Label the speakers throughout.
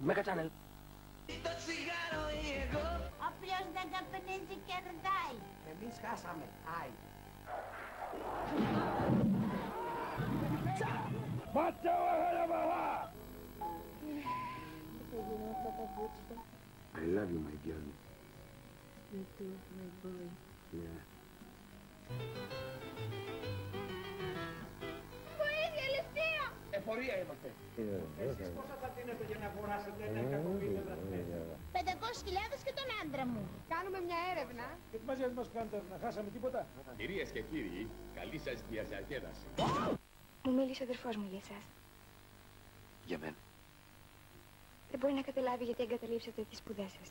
Speaker 1: Mega Channel.
Speaker 2: Όποιος δεν καπνίζει κερδάει.
Speaker 1: Εμείς χάσαμε. Άι.
Speaker 3: I love you, my girl.
Speaker 4: Me too, my boy.
Speaker 3: Yeah.
Speaker 2: Βοήθεια, Λευτία!
Speaker 1: Εφορία είμαστε. Εσείς πόσα θα δίνετε για να αγοράσετε ένα εκατομμύριο δραχμές?
Speaker 2: 500.000 και τον άντρα μου.
Speaker 5: Κάνουμε μια έρευνα.
Speaker 1: Και τι μαζί μας κάνετε, να χάσαμε τίποτα?
Speaker 6: Κυρίες και κύριοι, καλή σας διαζαρκέδαση.
Speaker 4: Μου μίλησε ο αδερφός μου για εσάς.
Speaker 3: Για μένα.
Speaker 4: Δεν μπορεί να καταλάβει γιατί εγκαταλείψατε τις σπουδές σας.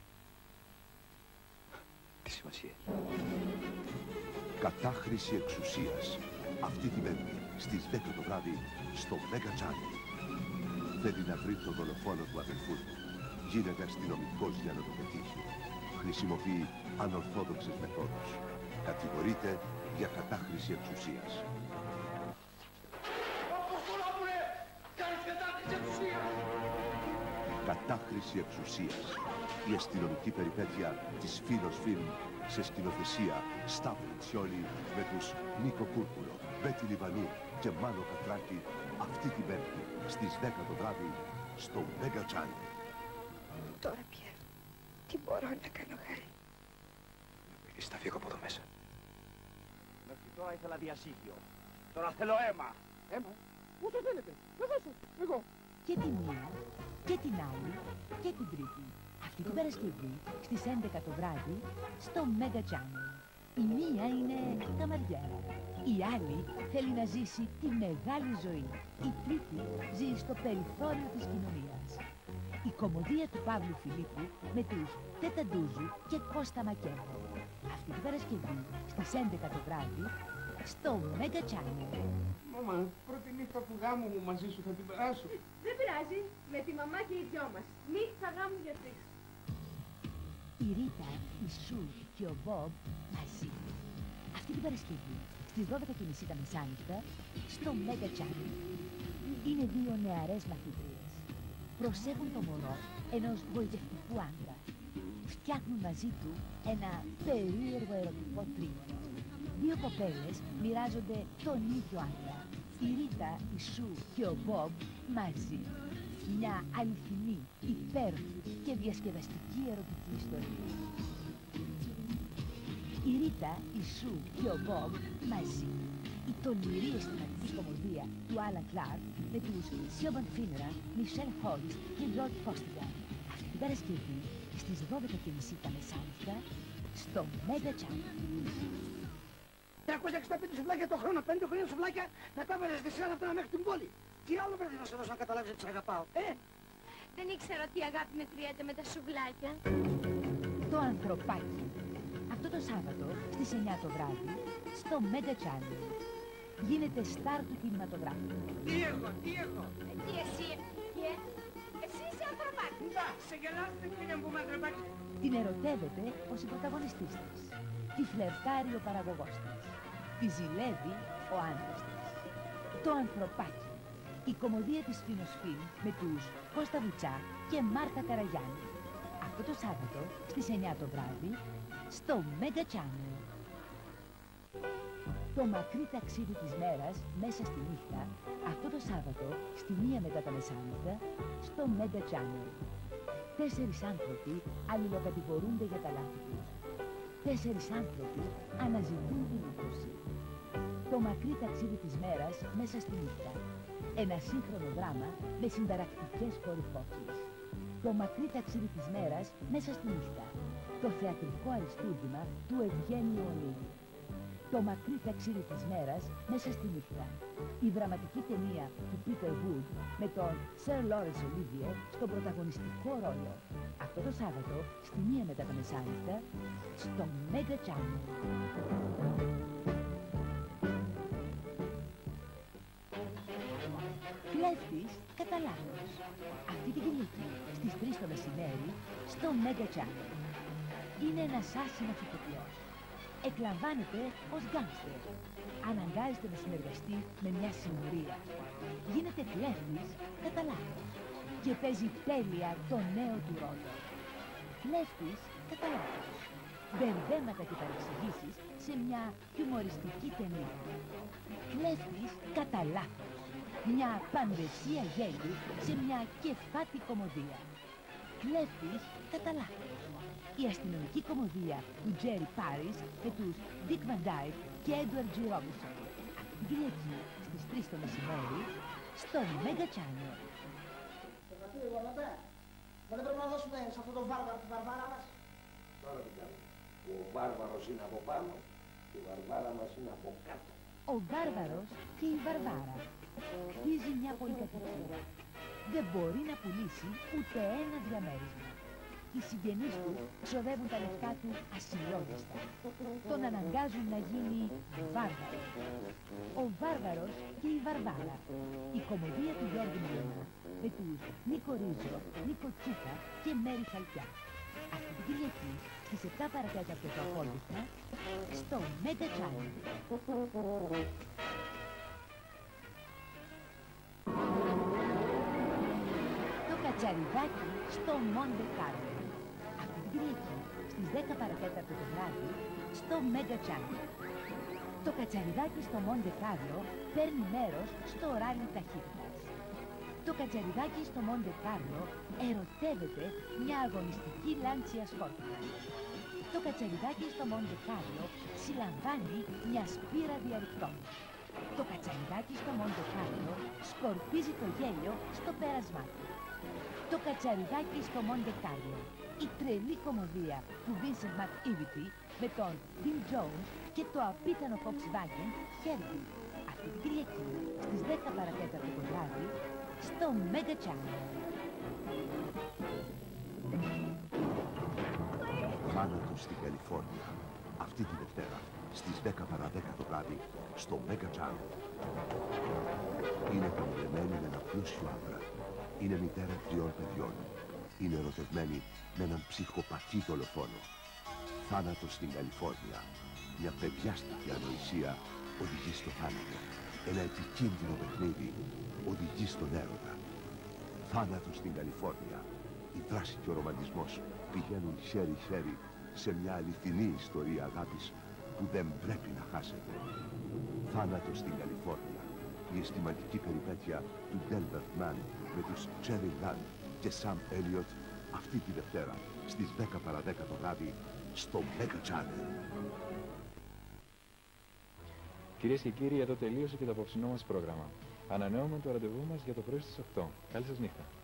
Speaker 3: Τι σημασία έχει?
Speaker 7: Κατάχρηση εξουσίας. Αυτή την Πέμπτη στις 10 το βράδυ στο Mega Channel. Θέλει να βρει τον δολοφόνο του αδελφού του. Γίνεται αστυνομικός για να το πετύχει. Χρησιμοποιεί ανορθόδοξες μεθόδους. Κατηγορείται για κατάχρηση εξουσίας. Κατάχρηση εξουσίας. Η αστυνομική περιπέτεια της Φίλος Φιλμ σε σκηνοθεσία Σταύρο Τσιόλη με τους Νίκο Κούρκουλο, Μπέτη Λιβανού και Μάνο Κατράκη αυτή την Πέμπτη στις 10 το βράδυ στο Mega Channel.
Speaker 4: Τώρα πια, τι μπορώ να κάνω, Χάρη?
Speaker 3: Θα φύγω από εδώ μέσα.
Speaker 1: Μέχρι τώρα ήθελα διαζύγιο. Τώρα θέλω αίμα. Αίμα? Όσο θέλετε. Θα δώσω. Εγώ.
Speaker 8: Και τη μία, και την άλλη, και την τρίτη. Αυτή την Παρασκευή, στις 11 το βράδυ, στο Mega Channel. Η μία είναι καμαριέρα. Η άλλη θέλει να ζήσει τη μεγάλη ζωή. Η τρίτη ζει στο περιθώριο της κοινωνίας. Η κωμωδία του Παύλου Φιλίππου με τους Τεταντούζου και Κώστα Μακέβο. Αυτή την Παρασκευή, στις 11 το βράδυ, στο Mega Channel.
Speaker 5: Μαμά, πρώτη νύχτα του γάμου μου μαζί σου θα την περάσω.
Speaker 9: Δεν πειράζει. Με τη μαμά και οι δυο μας. Νύχτα γάμου για τρεις.
Speaker 8: Η Ρίτα, η Σου και ο Μπομπ μαζί. Αυτή την Παρασκευή, στις 12:30 τα μεσάνυχτα, στο Mega Channel. Είναι δύο νεαρές μαθήτριες. Προσέχουν το μωρό ενός γοητευτικού άντρα. Φτιάχνουν μαζί του ένα περίεργο ερωτικό τρίγωνο. Δύο κοπέλες μοιράζονται τον ίδιο άντρα. Η Ρίτα, η Σου και ο Μπομπ μαζί. Μια αληθινή, υπέροχη και διασκεδαστική ερωτική ιστορία. Η Ρίτα, η Σου και ο Μπομπ μαζί. Η τολμηρή αισθηματική κωμωδία του Άλαν Κλάρκ με τους Σιόμπαν Φίνερα, Μισελ Χόλις και Τζορτζ Κόστιγαν. Αυτή την Παρασκευή στις 12:30 τα μεσάνυχτα στο Mega Channel.
Speaker 1: 365 σουβλάκια το χρόνο, 5 χρόνια σουβλάκια να τα βάζεις στη σειρά να μέχρι την πόλη. Τι άλλο πρέπει να σε δώσω να καταλάβεις ότι σε αγαπάω,
Speaker 9: Δεν ήξερα ότι η αγάπη μετριέται με τα σουβλάκια.
Speaker 8: Το ανθρωπάκι. Αυτό το Σάββατο στις 9 το βράδυ στο Mega Channel. Γίνεται στάρ του κινηματογράφου.
Speaker 1: Τι έχω.
Speaker 9: Τι εσύ, εσύ είσαι ανθρωπάκι.
Speaker 1: Να, σε γελάστε κύριε μου ανθρωπάκι.
Speaker 8: Την ερωτεύεται ως η πρωταγωνιστής της. Τη φλερτάρει ο παραγωγός της. Τη ζηλεύει ο άντρας της. Το ανθρωπάκι. Η κωμωδία της Φινοσφίλ με τους Κώστα Βουτσά και Μάρτα Καραγιάννη. Αυτό το Σάββατο στις 9 το βράδυ στο Mega Channel. Το μακρύ ταξίδι της μέρας μέσα στη νύχτα αυτό το Σάββατο στη 1 μετά τα μεσάνυχτα στο Mega Channel. 4 άνθρωποι αλληλοκατηγορούνται για τα λάθη τους. 4 άνθρωποι αναζητούν την λύτωση. Το μακρύ ταξίδι της μέρας μέσα στη νύχτα. Ένα σύγχρονο δράμα με συνταρακτικές κορυφώσεις. Το μακρύ ταξίδι της μέρας μέσα στη νύχτα. Το θεατρικό αριστούργημα του Ευγένιου Ονίδη. Το μακρύ ταξίδι της μέρας μέσα στη νύχτα. Η δραματική ταινία του Peter Wood με τον Sir Laurence Olivier στον πρωταγωνιστικό ρόλο. Αυτό το Σάββατο στη 1 μετά τα μεσάνυχτα στο Mega Channel. Κλέφτης κατά λάθος. Αυτή την Κυριακή στις 3 το μεσημέρι στο Mega Channel. Είναι ένας άσυνος ηθοποιός. Εκλαμβάνεται ως γκάνγκστερ. Αναγκάζεται να συνεργαστεί με μια συμμορία. Γίνεται κλέφτης κατά λάθος. και παίζει τέλεια το νέο του ρόλο. Κλέφτης κατά λάθος. Μπερδέματα και παρεξηγήσεις σε μια χιουμοριστική ταινία. Κλέφτης κατά λάθος. Μια πανδεσία γέλου σε μια κεφάτη κωμωδία. Κλέφτης κατά λάθος. Η αστυνομική κωμωδία του Τζέρι Πάρις με τους Dick Van Dyke και Edward G. Robinson. Αυτή την Κυριακή στις 3 το μεσημέρι στο Mega Channel.
Speaker 10: Δεν πρέπει να δώσουμε σε αυτόν τον βάρβαρο τη βαρβάρα μας.
Speaker 1: Τώρα τι κάνουμε. Ο βάρβαρος είναι από πάνω και η βαρβάρα μας είναι από κάτω.
Speaker 8: Ο Βάρβαρος και η Βαρβάρα. Χτίζει μια πολυκατοικία. Δεν μπορεί να πουλήσει ούτε ένα διαμέρισμα. Οι συγγενείς του ξοδεύουν τα λεφτά του ασυλλόγιστα. Τον αναγκάζουν να γίνει Βάρβαρος. Ο Βάρβαρος και η Βαρβάρα. Η κωμωδία του Γιώργου Μιλώνα με τους Νίκο Ρίζο, Νίκο Τσίκα και Μέρη Χαλκιά. Αυτή την Κυριακή στις 7 παρατέταρτο το απόγευμα στο Mega Channel. Το Κατσαριδάκι στο Μοντε Κάρλο. Αυτή την Κυριακή στις 10 παρατέταρτο το βράδυ στο Mega Channel. Το Κατσαριδάκι στο Μοντε Κάρλο παίρνει μέρος στο ράλι ταχύτητας. Το Κατσαριδάκι στο Μοντε Κάρλο ερωτεύεται μια αγωνιστική λάντσια σκόρπινα. Το Κατσαριδάκι στο Μοντε Κάρλο συλλαμβάνει μια σπήρα διαρρηκτών. Το Κατσαριδάκι στο Μοντε Κάρλο σκορπίζει το γέλιο στο πέρασμά του. Το Κατσαριδάκι στο Μοντε Κάρλο, η τρελή κωμωδία του Vincent McEvity με τον Tim Jones και το απίθανο Volkswagen Herbie. Αυτή την Κυριακή στις 10 παρατέταρτο το βράδυ στο Mega Channel.
Speaker 7: Θάνατος στην Καλιφόρνια. Αυτή τη Δευτέρα στις 10 παρά 10 το βράδυ στο Mega Channel. Είναι παντρεμένη με έναν πλούσιο άντρα. Είναι μητέρα 3 παιδιών. Είναι ερωτευμένη με έναν ψυχοπαθή δολοφόνο. Θάνατος στην Καλιφόρνια. Μια παιδιάστικη ανοησία οδηγεί στο θάνατο. Ένα επικίνδυνο παιχνίδι οδηγεί στον έρωτα. Θάνατος στην Καλιφόρνια. Η δράση και ο ρομαντισμός πηγαίνουν χέρι-χέρι σε μια αληθινή ιστορία αγάπης που δεν πρέπει να χάσετε. Θάνατος στην Καλιφόρνια. Η αισθηματική περιπέτεια του Delbert Mann με τους Cherry Lynn και Sam Elliott αυτή τη Δευτέρα στις 10 παρά 10 το βράδυ στο Mega Channel.
Speaker 11: Κυρίες και κύριοι, εδώ τελείωσε και το απόψινό μας πρόγραμμα. Ανανεώνουμε το ραντεβού μας για το πρωί στις 8. Καλή σας νύχτα.